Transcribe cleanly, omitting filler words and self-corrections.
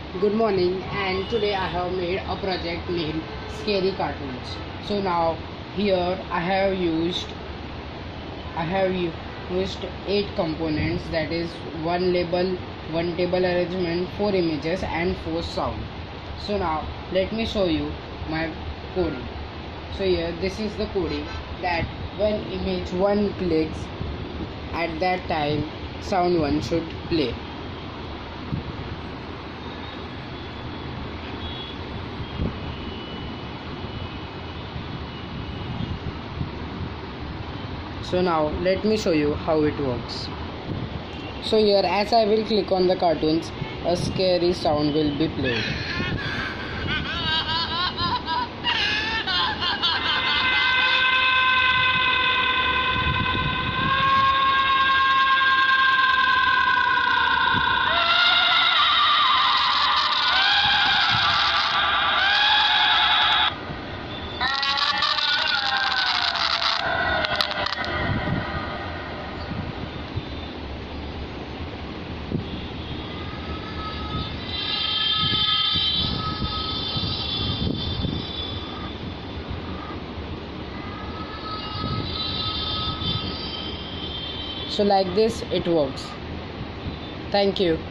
Good morning, and today I have made a project named Scary Cartoons. So now here I have used 8 components, that is one label, one table arrangement, 4 images and 4 sound. So now let me show you my coding. So here this is the coding that when image 1 clicks, at that time sound 1 should play. So now let me show you how it works. So here as I will click on the cartoons, a scary sound will be played. So like this it works. Thank you.